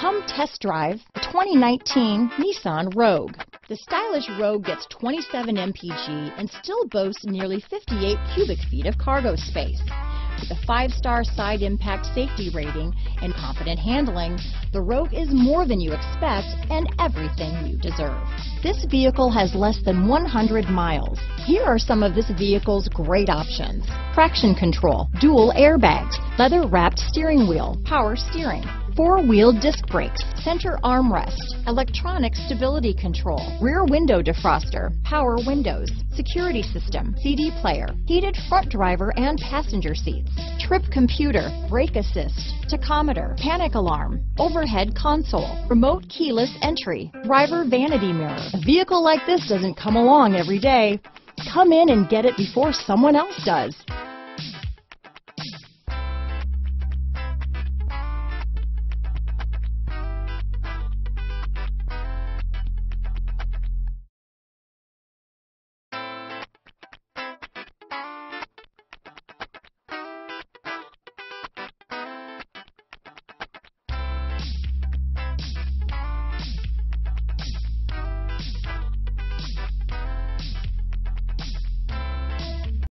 Come test drive the 2019 Nissan Rogue. The stylish Rogue gets 27 mpg and still boasts nearly 58 cubic feet of cargo space. With a 5-star side impact safety rating and confident handling, the Rogue is more than you expect and everything you deserve. This vehicle has less than 100 miles. Here are some of this vehicle's great options: traction control, dual airbags, leather-wrapped steering wheel, power steering, 4-wheel disc brakes, center armrest, electronic stability control, rear window defroster, power windows, security system, CD player, heated front driver and passenger seats, trip computer, brake assist, tachometer, panic alarm, overhead console, remote keyless entry, driver vanity mirror. A vehicle like this doesn't come along every day. Come in and get it before someone else does.